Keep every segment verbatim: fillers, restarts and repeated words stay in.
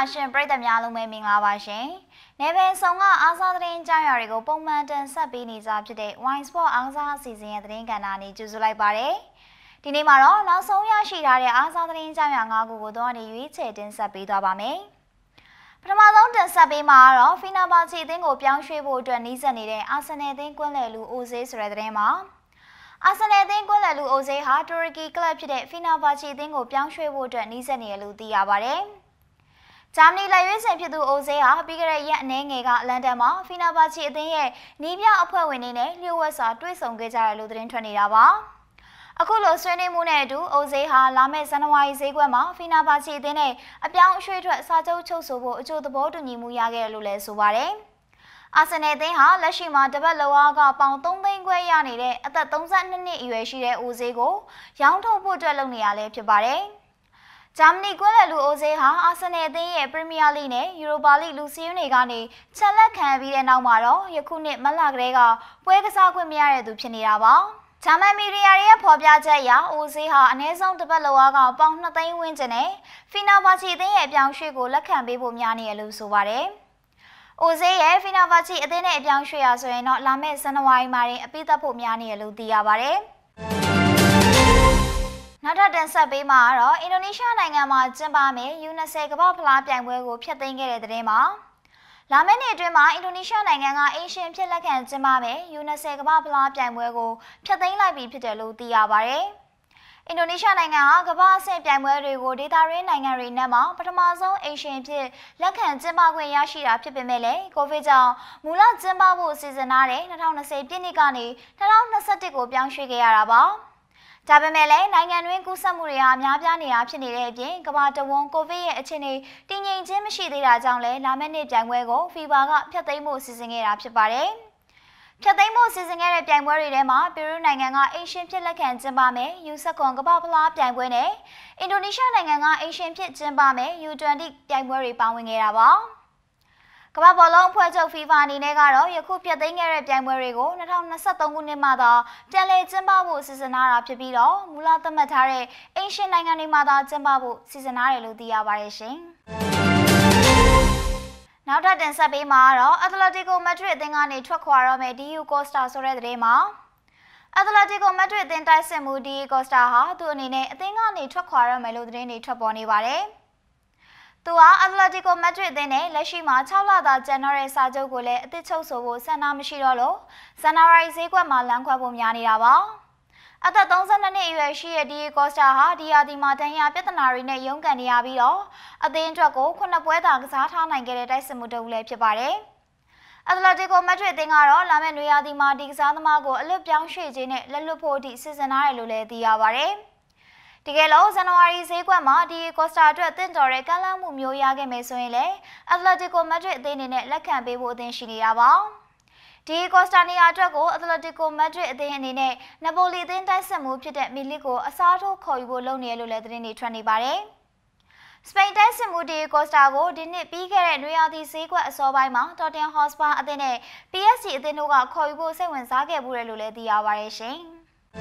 ရှင်ပရိသတ်များလုံးပဲမင်္ဂလာပါရှင်။နေပယ်ဆောင်ကအားစားသတင်းကြောင်းရာတွေကိုပုံမှန်တင်ဆက်ပေးနေကြဖြစ်တဲ့ Wine Sport အားစားအစီအစဉ်ရဲ့သတင်းကဏ္ဍနဲ့ကြိုဆိုလိုက်ပါရစေ။ဒီနေ့မှာတော့နောက်ဆုံးရရှိထားတဲ့အားစားသတင်းကြောင်းရာ၅ခုကိုတော့နေရွေးချယ်တင်ဆက်ပေးသွားပါမယ်။ပထမဆုံးတင်ဆက်ပေးမှာတော့ဖီနာဘာချီအသင်းကိုပြောင်းရွှေ့ဖို့အတွက်နှီးစပ်နေတဲ့အာဆင်နယ်အသင်းကွင်းလယ်လူအိုဇေးဆိုတဲ့သတင်းမှာအာဆင်နယ်အသင်းကွင်းလယ်လူအိုဇေးဟာတူရကီကလပ်ဖြစ်တဲ့ဖီနာဘာချီအသင်းကိုပြောင်းရွှေ့ဖို့အတွက်နှီးစပ်နေတယ်လို့သိရပါတယ်။ဂျာမနီလက်ရွေးစင်ဖြစ်သူအိုဇေးဟာပြီးခဲ့တဲ့ရက်အနည်းငယ်ကလန်ဒန်မှာဖီနာဘာချီအသင်းရဲ့နီးပြအဖွဲ့ဝင်တွေနဲ့လျှို့ဝှက်စွာတွေ့ဆုံခဲ့ကြတယ်လို့သတင်းထွက်နေတာပါ။အခုလိုဆွေးနွေးမှုနဲ့အတူအိုဇေးဟာလာမယ့်ဇန်နဝါရီဈေးကွက်မှာဖီနာဘာချီအသင်းနဲ့အပြောင်းအရွှေ့ထွက်စာချုပ်ချုပ်ဆိုဖို့အကျိုးသဘောတူညီမှုရခဲ့တယ်လို့လည်းဆိုပါတယ်။အာဆင်နယ်အသင်းဟာလက်ရှိမှာတပတ်လောကပေါင်သုံးသိန်းခွဲရနေတဲ့အသက်သုံးဆ၂နှစ်အရွယ်ရှိတဲ့အိုဇေးကိုရောင်းထုတ်ဖို့အတွက်လုပ်နေရလဲဖြစ်ပါတယ်။ဂျာမနီကွင်းလယ်လူအိုဇေးဟာအာဆင်နယ်အသင်းရဲ့ပရီးမီးယားလိနဲ့ယူရိုပါလိလူစီးတွေကနေချက်လက်ခံပြီးတဲ့နောက်မှာတော့ယခုနှစ်မတ်လကတည်းကပွဲကစားခွင့်မရတဲ့သူဖြစ်နေတာပါ။ဂျာမန်မီဒီယာရဲ့ဖော်ပြချက်အရအိုဇေးဟာအနည်းဆုံးတစ်ပတ်လောကပေါင်၂သိန်းဝန်းကျင်နဲ့ဖီနာဘာချီအသင်းရဲ့အပြောင်းရွှေ့ကိုလက်ခံပေးဖို့များနေရလို့ဆိုပါတယ်။အိုဇေးရဲ့ဖီနာဘာချီအသင်းနဲ့အပြောင်းရွှေ့ရဆိုရင်တော့လာမယ့်ဇန်နဝါရီမှာတင်အပိသက်ဖို့များနေရလို့သိရပါတယ်။နောက်ထပ်တင်ဆက်ပေးမှာတော့အင်ဒိုနီးရှားနိုင်ငံမှာကျင်းပမယ့် ယူ၂၀ ကမ္ဘာဖလားပြိုင်ပွဲကိုဖျက်သိမ်းခဲ့တဲ့သတင်းမှာလာမယ့်နှစ်အတွင်းမှာအင်ဒိုနီးရှားနိုင်ငံကအိမ်ရှင်ဖြစ်လက်ခံကျင်းပမယ့် ယူ၂၀ ကမ္ဘာဖလားပြိုင်ပွဲကိုဖျက်သိမ်းလိုက်ပြီဖြစ်တယ်လို့သိရပါတယ်။အင်ဒိုနီးရှားနိုင်ငံဟာကမ္ဘာအဆင့်ပြိုင်ပွဲတွေကိုဒေသရင်းနိုင်ငံတွေနဲ့မှပထမဆုံးအိမ်ရှင်ဖြစ်လက်ခံကျင်းပခွင့်ရရှိတာဖြစ်ပေမဲ့လည်းကိုဗစ်ကြောင့်မူလကျင်းပဖို့စီစဉ်ထားတဲ့၂၀၂၀ပြည့်နှစ်ကနေ၂၀၂၁ကိုပြောင်းရွှေ့ခဲ့ရတာပါ။ဒါပေမဲ့လည်းနိုင်ငံတွင်းကူးစက်မှုတွေဟာများပြားနေတာဖြစ်နေတဲ့အပြင်ကမ္ဘာတဝန်းကိုဗစ်ရဲ့အခြေအနေတည်ငြိမ်ခြင်းမရှိသေးတာကြောင့်လည်းလာမယ့်နှစ်ပြိုင်ပွဲကိုဖီဖာကဖျက်သိမ်းဖို့စီစဉ်ခဲ့တာဖြစ်ပါတယ်။ဖျက်သိမ်းဖို့စီစဉ်ခဲ့တဲ့ပြိုင်ပွဲတွေထဲမှာပီရူးနိုင်ငံကအိမ်ရှင်ဖြစ်လက်ခံကျင်းပမယ်ယူ၁၇ကမ္ဘာဖလားပြိုင်ပွဲနဲ့အင်ဒိုနီးရှားနိုင်ငံကအိမ်ရှင်ဖြစ်ကျင်းပမယ်ယူ၂၀ပြိုင်ပွဲတွေပါဝင်ခဲ့တာပါ။ကမ္ဘာဘောလုံးအဖွဲ့ချုပ် ဖီဖာ အနေနဲ့ကတော့ယခုဖျက်သိမ်းခဲ့တဲ့ပြိုင်ပွဲတွေကို၂၀၂၃ခုနှစ်မှသာပြန်လည်ကျင်းပဖို့စီစဉ်ထားတာဖြစ်ပြီးတော့မူလသတ်မှတ်ထားတဲ့အိမ်ရှင်နိုင်ငံတွေမှာသာကျင်းပဖို့စီစဉ်ထားတယ်လို့သိရပါတယ်ရှင်။နောက်ထပ်တင်ဆက်ပေးမှာတော့အက်တလက်တီကိုမက်ဒရစ်အသင်းကနေထွက်ခွာတော့မယ့်ဒီယူကော့စတာဆိုတဲ့သတင်းမှာအက်တလက်တီကိုမက်ဒရစ်အသင်းတိုက်စစ်မှုဒီယူကော့စတာဟာသူ့အနေနဲ့အသင်းကနေထွက်ခွာရမယ်လို့သတင်းတွေထွက်ပေါ်နေပါတယ်။သူဟာအက်တလက်တီကိုမက်ဒရစ်အသင်းနဲ့လက်ရှိမှာ၆လသာကျန်တော့တဲ့စာချုပ်ကိုလည်းအသစ်ချုပ်ဆိုဖို့ဆန္ဒမရှိတော့လို့ဇန်နဝါရီဈေးကွက်မှာလမ်းခွဲဖို့များနေတာပါ။အသက်သုံးဆ၂နှစ်အရွယ်ရှိတဲ့ဒီကော့စတာဟာဒီယာဒီမှာတန်ရာပြဿနာတွေနဲ့ရုန်းကန်နေရပြီးတော့အသင်းအတွက်ကိုခုနှစ်ပွဲသာကစားထားနိုင်ခဲ့တဲ့တိုက်စစ်မှုတစ်ဦးလည်းဖြစ်ပါတယ်။အက်တလက်တီကိုမက်ဒရစ်အသင်းကတော့လာမယ့်နွေရာသီမှာဒီကစားသမားကိုအလွတ်ပြောင်းရွှေ့ခြင်းနဲ့လက်လွတ်ဖို့အထိစီစဉ်ထားတယ်လို့လည်းသိရပါတယ်။တကယ်လို့ဇန်နဝါရီဈေးကွက်မှာဒီကော့စတာအတွက်တင့်တော်တဲ့ကမ်းလှမ်းမှုမျိုးရခဲ့မယ်ဆိုရင်လည်းအက်တလက်တီကိုမက်ဒရစ်အသင်းအနေနဲ့လက်ခံပေးဖို့အသင်းရှိနေတာပါ။ဒီကော့စတာနေရာအတွက်ကိုအက်တလက်တီကိုမက်ဒရစ်အသင်းအနေနဲ့နပိုလီအသင်းတိုက်စစ်မှုဖြစ်တဲ့မီလစ်ကိုအစားထိုးခေါ်ယူဖို့လုပ်နေရလို့လည်းသတင်းတွေထွက်နေပါတယ်။စပိန်တိုက်စစ်မှုဒီကော့စတာကိုဒီနှစ်ပြီးခဲ့တဲ့နွေရာသီဈေးကွက်အစောပိုင်းမှာတော်တင်ဟော့စပါအသင်းနဲ့ ပီ အက်စ် ဂျီ အသင်းတို့ကခေါ်ယူဖို့စိတ်ဝင်စားခဲ့မှုတယ်လို့လည်းသိရပါတယ်ရှင်။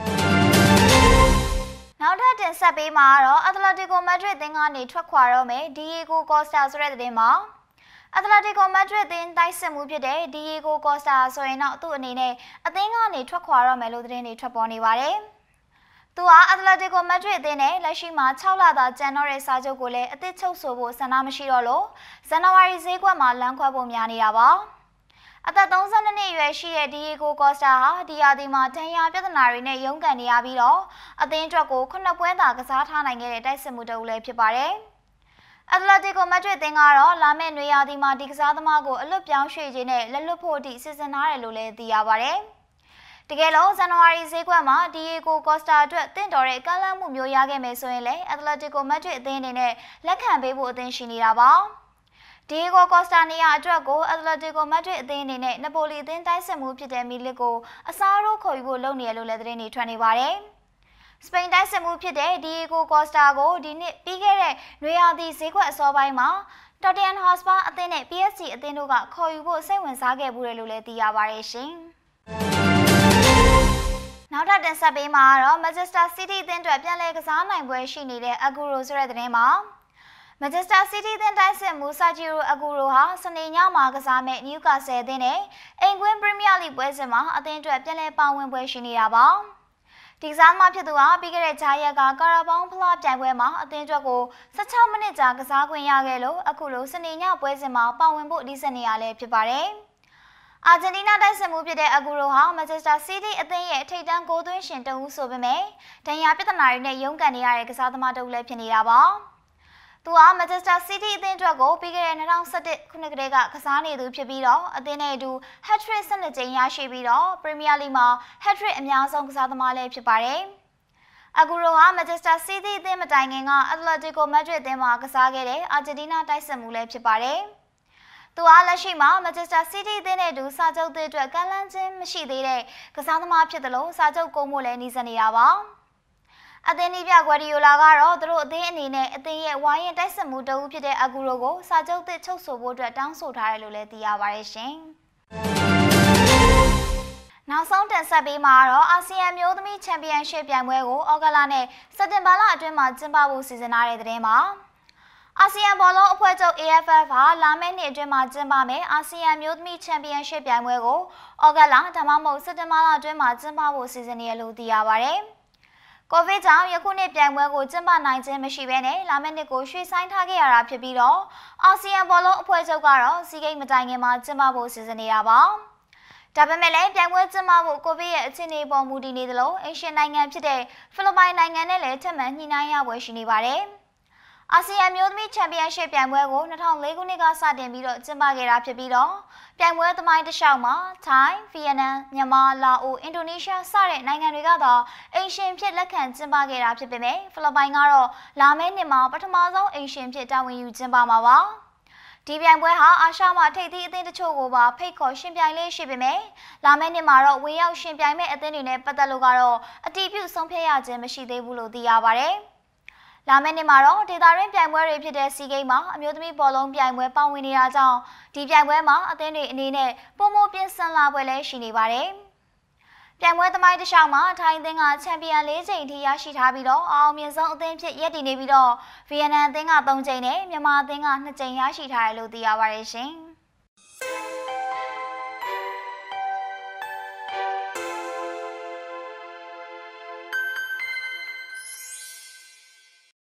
နောက်ထပ်တင်ဆက်ပေးမှာတော့အက်တလက်တီကိုမက်ဒရစ်အသင်းကနေထွက်ခွာတော့မယ်ဒီယေဂိုကော့စတာဆိုတဲ့သတင်းမှာအက်တလက်တီကိုမက်ဒရစ်အသင်းတိုက်စစ်မှုဖြစ်တဲ့ဒီယေဂိုကော့စတာဆိုရင်တော့သူ့အနေနဲ့အသင်းကနေထွက်ခွာတော့မယ်လို့သတင်းတွေထွက်ပေါ်နေပါတယ်။သူဟာအက်တလက်တီကိုမက်ဒရစ်အသင်းနဲ့လက်ရှိမှာ၆လသာကျန်တော့တဲ့စာချုပ်ကိုလည်းအသစ်ချုပ်ဆိုဖို့ဆန္ဒမရှိတော့လို့ဇန်နဝါရီဈေးကွက်မှာလမ်းခွဲဖို့များနေတာပါ။အသက်သုံးဆ၂နှစ်အရွယ်ရှိတဲ့ဒီယေဂိုကော့စတာဟာဒီယာဒီမှာဒဏ်ရာပြဿနာတွေနဲ့ရုန်းကန်နေရပြီးတော့အသင်းအတွက်ကိုခုနှစ်ပွဲသာကစားထားနိုင်ခဲ့တဲ့တိုက်စစ်မှုတစ်ဦးလည်းဖြစ်ပါတယ်။အက်တလက်တီကိုမက်ဒရစ်အသင်းကတော့လာမယ့်နွေရာသီမှာဒီကစားသမားကိုအလွတ်ပြောင်းရွှေ့ခြင်းနဲ့လက်လွတ်ဖို့အထိစီစဉ်ထားတယ်လို့လည်းသိရပါတယ်။တကယ်လို့ဇန်နဝါရီဈေးကွက်မှာဒီယေဂိုကော့စတာအတွက်တင့်တော်တဲ့ကမ်းလှမ်းမှုမျိုးရခဲ့မယ်ဆိုရင်လည်းအက်တလက်တီကိုမက်ဒရစ်အသင်းအနေနဲ့လက်ခံပေးဖို့အသင်းရှိနေတာပါ။ဒီယေဂိုကော့စတာနေရာအတွက်ကိုအက်တလက်တီကိုမက်ဒရစ်အသင်းအနေနဲ့နပိုလီအသင်းတိုက်စစ်မှုဖြစ်တဲ့မီလစ်ကိုအစားထိုးခေါ်ယူဖို့လုပ်နေရလို့လည်းသတင်းတွေထွက်နေပါတယ်။စပိန်တိုက်စစ်မှုဖြစ်တဲ့ဒီယေဂိုကော့စတာကိုဒီနှစ်ပြီးခဲ့တဲ့နွေရာသီဈေးကွက်အစောပိုင်းမှာတော်တင်ဟော့စပါအသင်းနဲ့ ပီ အက်စ် ဂျီ အသင်းတို့ကခေါ်ယူဖို့စိတ်ဝင်စားခဲ့မှုတယ်လို့လည်းသိရပါတယ်ရှင်။နောက်ထပ်တင်ဆက်ပေးမှာတော့မန်ချက်စတာစီးတီးအသင်းအတွက်ပြန်လည်ကစားနိုင်ပွဲရှိနေတဲ့အဂူရိုဆိုတဲ့သတင်းမှာ Manchester City အသင်းတိုက်စစ်မှု Sergio Aguero ဟာစနေညမှာကစားမဲ့ Newcastle အသင်းနဲ့အင်္ဂလန် Premier League ပွဲစဉ်မှာအသင်းအတွက်ပြန်လည်ပါဝင်ပွဲရှိနေတာပါ။ဒီကစားသမားဖြစ်သူဟာပြီးခဲ့တဲ့ဂျာရက်ကကာရာဘောင်းဖလားပြိုင်ပွဲမှာအသင်းအတွက်ကို16မိနစ်ကြာကစားခွင့်ရခဲ့လို့အခုလိုစနေညပွဲစဉ်မှာပါဝင်ဖို့ဒီစနေရလဲဖြစ်ပါတယ်။အာဂျင်တီးနားတိုက်စစ်မှုဖြစ်တဲ့အဂူရိုဟာ Manchester City အသင်းရဲ့ထိပ်တန်းဂိုးသွင်းရှင်တဦးဆိုပေမဲ့ဒဏ်ရာပြဿနာတွေနဲ့ရုန်းကန်နေရတဲ့ကစားသမားတဦးလည်းဖြစ်နေတာပါ။သူဟာ Manchester City အသင်းအတွက်ကိုပြီးခဲ့တဲ့၂၀၁၁ခုနှစ်ကတည်းကကစားနေသူဖြစ်ပြီးတော့အသင်းနဲ့အတူ hat-trick ၁၂ကြိမ်ရရှိပြီးတော့ Premier League မှာ hat-trick အများဆုံးကစားသမားလည်းဖြစ်ပါတယ်။ Aguero ဟာ Manchester City အသင်းမတိုင်ခင်က Atletico Madrid အသင်းမှာကစားခဲ့တဲ့အာဂျင်တီးနားတိုက်စစ်မှုလည်းဖြစ်ပါတယ်။သူဟာလက်ရှိမှာ Manchester City အသင်းနဲ့အတူစာချုပ်သစ်အတွက်ကမ်းလှမ်းခြင်းမရှိသေးတဲ့ကစားသမားဖြစ်တယ်လို့စာချုပ်ကုန်ဖို့လည်းနှီးစပ်နေတာပါ။အသင်းနီးပြဂွာဒီယိုလာကတော့သူတို့အသင်းအနေနဲ့အသင်းရဲ့ဝါရင်တိုက်စစ်မှုတဦးဖြစ်တဲ့ Aguero ကိုစာချုပ်သစ်ချုပ်ဆိုဖို့အတွက်တောင်းဆိုထားတယ်လို့လည်းသိရပါတယ်ရှင်။နောက်ဆုံးတင်ဆက်ပေးမှာတော့အာဆီယံမျိုးသမီးချန်ပီယံရှစ်ပြိုင်ပွဲကိုဩဂတ်လနဲ့စက်တင်ဘာလအတွင်းမှာကျင်းပဖို့စီစဉ်ထားတဲ့သတင်းပါ။အာဆီယံဘောလုံးအဖွဲ့ချုပ် A F F ဟာလာမယ့်နှစ်အတွင်းမှာကျင်းပမယ်အာဆီယံမျိုးသမီးချန်ပီယံရှစ်ပြိုင်ပွဲကိုဩဂတ်လဒါမှမဟုတ်စက်တင်ဘာလအတွင်းမှာကျင်းပဖို့စီစဉ်နေရလို့သိရပါတယ်။ ကိုဗစ်ကြောင့်ယခုနှစ်ပြိုင်ပွဲကိုကျင်းပနိုင်ခြင်းမရှိဘဲနဲ့လာမယ့်နှစ်ကိုရွှေ့ဆိုင်းထားခဲ့ရတာဖြစ်ပြီးတော့အာဆီယံဘောလုံးအဖွဲ့ချုပ်ကတော့စီဂိတ်မတိုင်ခင်မှာကျင်းပဖို့စီစဉ်နေတာပါ။ဒါပေမဲ့လည်းပြိုင်ပွဲကျင်းပဖို့ကိုဗစ်ရဲ့အခြေအနေပေါ်မူတည်နေသလိုအိမ်ရှင်နိုင်ငံဖြစ်တဲ့ဖိလစ်ပိုင်နိုင်ငံနဲ့လည်းထပ်မံညှိနှိုင်းရပွဲရှိနေပါတယ်။အာဆီယံမျိုးသမီးချန်ပီယံရှစ်ပြိုင်ပွဲကို၂၀၀၄ခုနှစ်ကစတင်ပြီးတော့ကျင်းပခဲ့တာဖြစ်ပြီးတော့ပြိုင်ပွဲသမိုင်းတစ်လျှောက်မှာထိုင်း၊ဗီယက်နမ်၊မြန်မာ၊လာအို၊အင်ဒိုနီးရှားစတဲ့နိုင်ငံတွေကတော့အိမ်ရှင်ဖြစ်လက်ခံကျင်းပခဲ့တာဖြစ်ပေမဲ့ဖိလစ်ပိုင်ကတော့လာမယ့်နှစ်မှာပထမဆုံးအိမ်ရှင်ဖြစ်တာဝန်ယူကျင်းပမှာပါ။ဒီပြိုင်ပွဲဟာအာရှမှာထိပ်သီးအသင်းတချို့ကိုပါဖိတ်ခေါ်ရှင်ပြိုင်လေးရှိပေမဲ့လာမယ့်နှစ်မှာတော့ဝင်ရောက်ရှင်ပြိုင်မဲ့အသင်းတွေနဲ့ပတ်သက်လို့ကတော့အတီးပြုဆုံးဖြတ်ရခြင်းမရှိသေးဘူးလို့သိရပါတယ်။လာမယ့်နှစ်မှာတော့ဒေသရင်းပြိုင်ပွဲတွေဖြစ်တဲ့စီဂိမ်းမှာအမျိုးသမီးဘောလုံးပြိုင်ပွဲပါဝင်နေတာကြောင့်ဒီပြိုင်ပွဲမှာအသင်းတွေအနေနဲ့ပုံမပြင်းစင်လာပွဲလည်းရှိနေပါတယ်။ပြိုင်ပွဲသမိုင်းတစ်လျှောက်မှာထိုင်းအသင်းကချန်ပီယံ၄ကြိမ်ထိရရှိထားပြီးတော့အောင်မြင်ဆုံးအသင်းဖြစ်ရပ်တည်နေပြီးတော့ဗီယက်နမ်အသင်းက၃ကြိမ်နဲ့မြန်မာအသင်းက၂ကြိမ်ရရှိထားတယ်လို့သိရပါတယ်ရှင်။